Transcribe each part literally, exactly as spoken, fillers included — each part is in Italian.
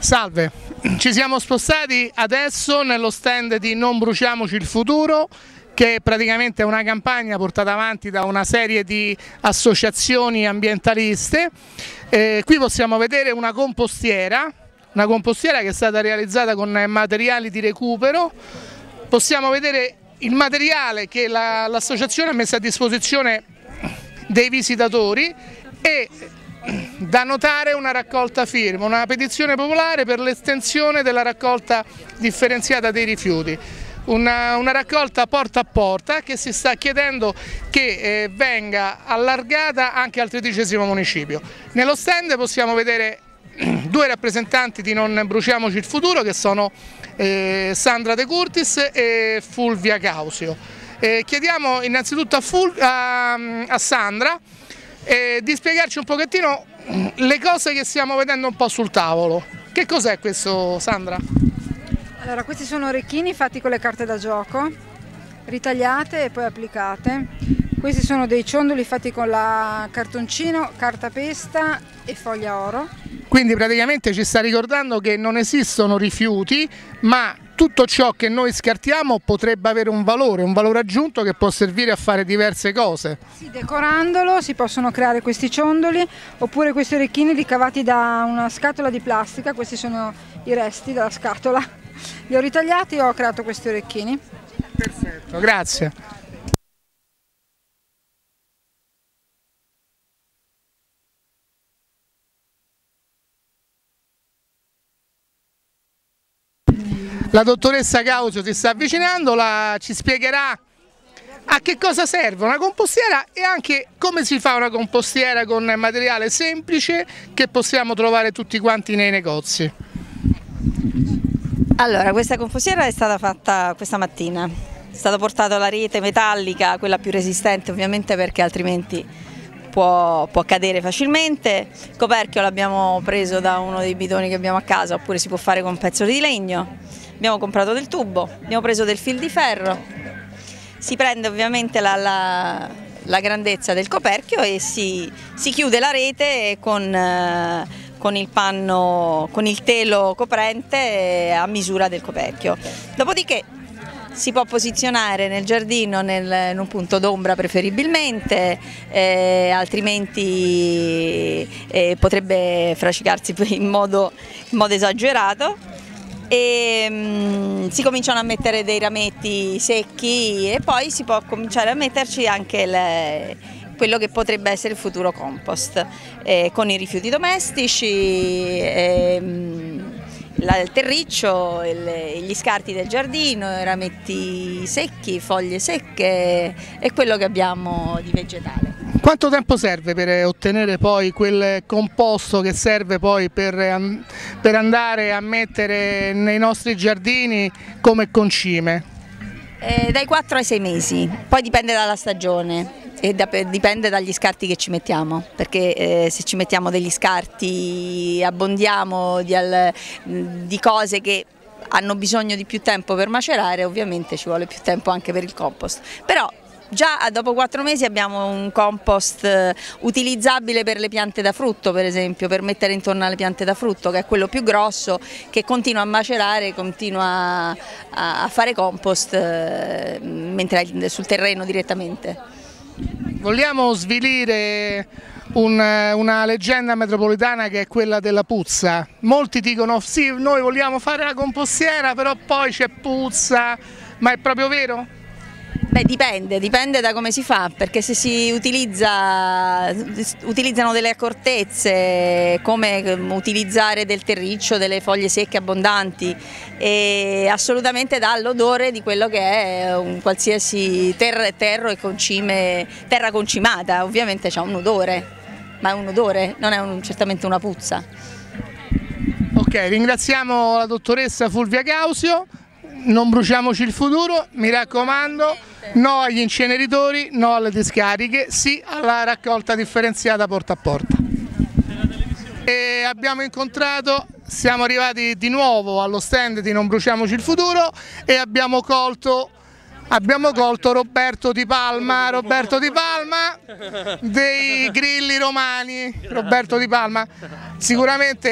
Salve, ci siamo spostati adesso nello stand di Non bruciamoci il futuro, che è praticamente una campagna portata avanti da una serie di associazioni ambientaliste. Eh, qui possiamo vedere una compostiera, una compostiera che è stata realizzata con materiali di recupero. Possiamo vedere il materiale che l'associazione ha messo a disposizione dei visitatori e da notare una raccolta firma, una petizione popolare per l'estensione della raccolta differenziata dei rifiuti, una, una raccolta porta a porta che si sta chiedendo che eh, venga allargata anche al tredicesimo municipio. Nello stand possiamo vedere due rappresentanti di Non bruciamoci il futuro, che sono eh, Sandra De Curtis e Fulvia Causio. Eh, chiediamo innanzitutto a, Ful a, a Sandra Eh, di spiegarci un pochettino le cose che stiamo vedendo un po' sul tavolo. Che cos'è questo, Sandra? Allora, questi sono orecchini fatti con le carte da gioco, ritagliate e poi applicate. Questi sono dei ciondoli fatti con la cartoncino, carta pesta e foglia oro. Quindi praticamente ci sta ricordando che non esistono rifiuti, ma tutto ciò che noi scartiamo potrebbe avere un valore, un valore aggiunto che può servire a fare diverse cose. Sì, decorandolo si possono creare questi ciondoli oppure questi orecchini ricavati da una scatola di plastica. Questi sono i resti della scatola. Li ho ritagliati e ho creato questi orecchini. Perfetto, grazie. La dottoressa Causio si sta avvicinando, la, ci spiegherà a che cosa serve una compostiera e anche come si fa una compostiera con materiale semplice che possiamo trovare tutti quanti nei negozi. Allora, questa compostiera è stata fatta questa mattina, è stata portata la rete metallica, quella più resistente ovviamente perché altrimenti può, può cadere facilmente. Il coperchio l'abbiamo preso da uno dei bidoni che abbiamo a casa oppure si può fare con un pezzo di legno. Abbiamo comprato del tubo, abbiamo preso del fil di ferro, si prende ovviamente la, la, la grandezza del coperchio e si, si chiude la rete con, eh, con il panno, con il telo coprente a misura del coperchio. Dopodiché si può posizionare nel giardino nel, in un punto d'ombra preferibilmente, eh, altrimenti eh, potrebbe frascicarsi in modo, in modo esagerato. E um, si cominciano a mettere dei rametti secchi e poi si può cominciare a metterci anche le, quello che potrebbe essere il futuro compost eh, con i rifiuti domestici, eh, la, il terriccio, il, gli scarti del giardino, i rametti secchi, foglie secche e quello che abbiamo di vegetale. Quanto tempo serve per ottenere poi quel composto che serve poi per, per andare a mettere nei nostri giardini come concime? Eh, dai quattro ai sei mesi, poi dipende dalla stagione e da, dipende dagli scarti che ci mettiamo, perché eh, se ci mettiamo degli scarti abbondiamo di, al, di cose che hanno bisogno di più tempo per macerare, ovviamente ci vuole più tempo anche per il compost. Però già dopo quattro mesi abbiamo un compost utilizzabile per le piante da frutto, per esempio, per mettere intorno alle piante da frutto, che è quello più grosso, che continua a macerare, continua a fare compost mentre è sul terreno direttamente. Vogliamo svilire un, una leggenda metropolitana che è quella della puzza. Molti dicono sì, noi vogliamo fare la compostiera, però poi c'è puzza, ma è proprio vero? Beh, dipende, dipende da come si fa, perché se si utilizza, utilizzano delle accortezze come utilizzare del terriccio, delle foglie secche abbondanti, e assolutamente dà l'odore di quello che è un qualsiasi ter terro e concime, terra concimata, ovviamente c'ha un odore, ma è un odore, non è un, certamente una puzza. Ok, ringraziamo la dottoressa Fulvia Causio. Non bruciamoci il futuro, mi raccomando, no agli inceneritori, no alle discariche, sì alla raccolta differenziata porta a porta. E abbiamo incontrato, siamo arrivati di nuovo allo stand di Non bruciamoci il futuro e abbiamo colto, abbiamo colto Roberto Di Palma, Roberto Di Palma dei Grilli Romani, Roberto Di Palma, sicuramente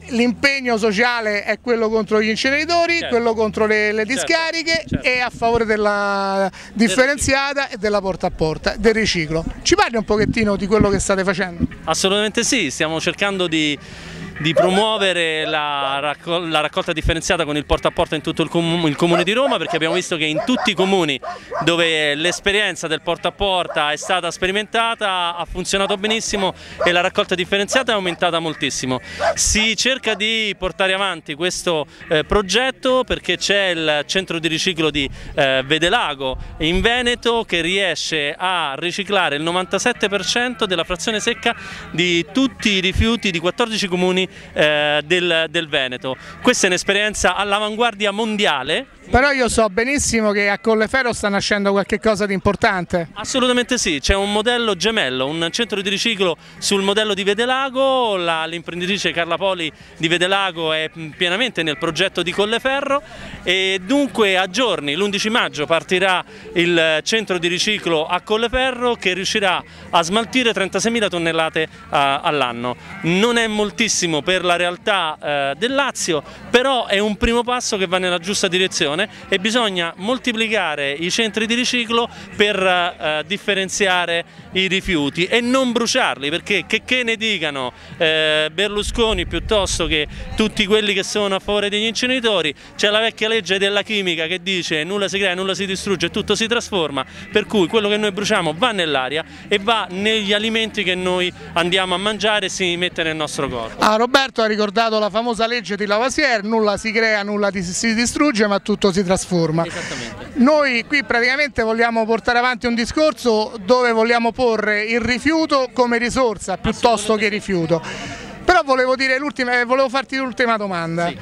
l'impegno sociale è quello contro gli inceneritori, certo. quello contro le, le discariche, certo. Certo. e a favore della differenziata e della porta a porta, del riciclo. Ci parli un pochettino di quello che state facendo? Assolutamente sì, stiamo cercando di di promuovere la, raccol la raccolta differenziata con il porta a porta in tutto il, com il comune di Roma, perché abbiamo visto che in tutti i comuni dove l'esperienza del porta a porta è stata sperimentata ha funzionato benissimo e la raccolta differenziata è aumentata moltissimo. Si cerca di portare avanti questo eh, progetto perché c'è il centro di riciclo di eh, Vedelago in Veneto che riesce a riciclare il novantasette per cento della frazione secca di tutti i rifiuti di quattordici comuni Eh, del, del Veneto. Questa è un'esperienza all'avanguardia mondiale. Però io so benissimo che a Colleferro sta nascendo qualche cosa di importante. Assolutamente sì, c'è un modello gemello, un centro di riciclo sul modello di Vedelago, l'imprenditrice Carla Poli di Vedelago è pienamente nel progetto di Colleferro e dunque a giorni, l'undici maggio, partirà il centro di riciclo a Colleferro che riuscirà a smaltire trentaseimila tonnellate uh, all'anno. Non è moltissimo per la realtà uh, del Lazio, però è un primo passo che va nella giusta direzione e bisogna moltiplicare i centri di riciclo per uh, differenziare i rifiuti e non bruciarli, perché che, che ne dicano eh, Berlusconi piuttosto che tutti quelli che sono a favore degli inceneritori, c'è la vecchia legge della chimica che dice nulla si crea, nulla si distrugge, tutto si trasforma, per cui quello che noi bruciamo va nell'aria e va negli alimenti che noi andiamo a mangiare e si mette nel nostro corpo. Ah, Roberto ha ricordato la famosa legge di Lavoisier, nulla si crea, nulla si distrugge, ma tutto si trasforma. Esattamente. Noi qui praticamente vogliamo portare avanti un discorso dove vogliamo porre il rifiuto come risorsa piuttosto che rifiuto. Però volevo dire l'ultima, volevo farti l'ultima domanda. Sì.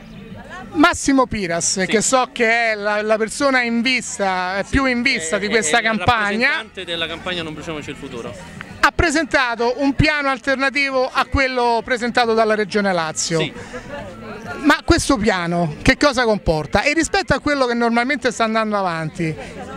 Massimo Piras, sì. che so che è la, la persona in vista, sì. più in vista è, di questa è campagna, il rappresentante della campagna Non bruciamoci il futuro, ha presentato un piano alternativo a quello presentato dalla Regione Lazio. Sì. Ma questo piano che cosa comporta? E rispetto a quello che normalmente sta andando avanti,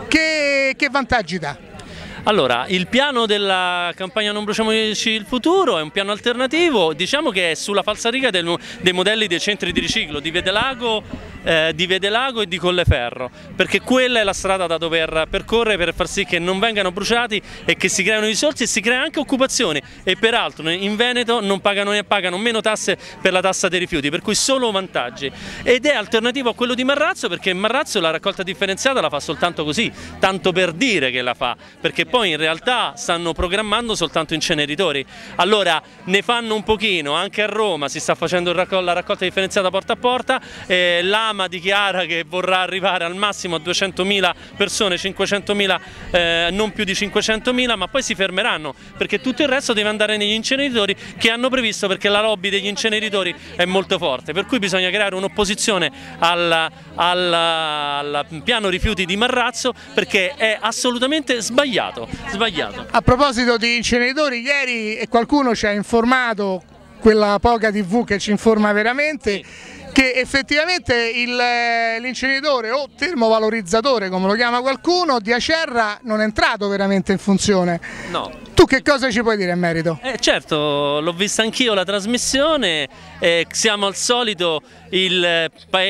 che, che vantaggi dà? Allora, il piano della campagna Non bruciamoci il futuro è un piano alternativo, diciamo che è sulla falsariga del, dei modelli dei centri di riciclo di Vedelago, eh, di Vedelago e di Colleferro, perché quella è la strada da dover percorrere per far sì che non vengano bruciati e che si creino risorse e si crea anche occupazione, e peraltro in Veneto non pagano, pagano meno tasse per la tassa dei rifiuti, per cui solo vantaggi, ed è alternativo a quello di Marrazzo, perché Marrazzo la raccolta differenziata la fa soltanto così, tanto per dire che la fa, perché poi in realtà stanno programmando soltanto inceneritori. Allora ne fanno un pochino, anche a Roma si sta facendo la raccolta differenziata porta a porta, eh, l'Ama dichiara che vorrà arrivare al massimo a duecentomila persone, cinquecentomila, eh, non più di cinquecentomila, ma poi si fermeranno perché tutto il resto deve andare negli inceneritori che hanno previsto, perché la lobby degli inceneritori è molto forte, per cui bisogna creare un'opposizione al, al, al piano rifiuti di Marrazzo, perché è assolutamente sbagliato. Sbagliato. A proposito di inceneritori, ieri qualcuno ci ha informato, quella poca tivù che ci informa veramente, sì. che effettivamente l'inceneritore o termovalorizzatore, come lo chiama qualcuno, di Acerra non è entrato veramente in funzione. No. Tu che cosa ci puoi dire in merito? Eh, certo, l'ho vista anch'io la trasmissione, eh, siamo al solito il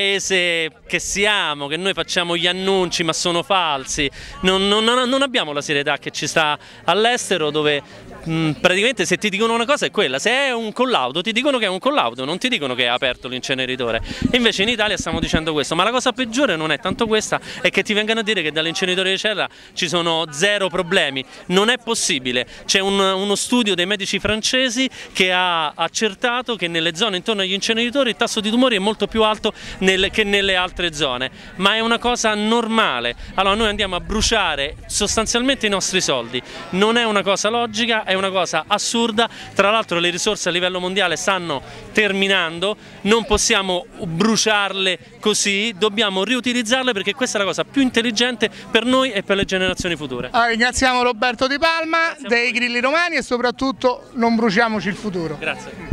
paese che siamo, che noi facciamo gli annunci ma sono falsi, non, non, non abbiamo la serietà che ci sta all'estero, dove mh, praticamente se ti dicono una cosa è quella, se è un collaudo ti dicono che è un collaudo, non ti dicono che è aperto l'inceneritore. Invece in Italia stiamo dicendo questo, ma la cosa peggiore non è tanto questa, è che ti vengano a dire che dall'inceneritore di Acerra ci sono zero problemi. Non è possibile. C'è un, uno studio dei medici francesi che ha accertato che nelle zone intorno agli inceneritori il tasso di tumori è molto più alto nel, che nelle altre zone, ma è una cosa normale. Allora noi andiamo a bruciare sostanzialmente i nostri soldi, non è una cosa logica, è una cosa assurda. Tra l'altro le risorse a livello mondiale stanno terminando, non possiamo bruciarle così, dobbiamo riutilizzarle, perché questa è la cosa più intelligente per noi e per le generazioni future. Allora, ringraziamo Roberto Di Palma dei Grilli Romani e soprattutto non bruciamoci il futuro. Grazie.